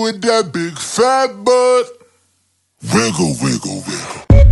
with that big fat butt. Wiggle, wiggle, wiggle.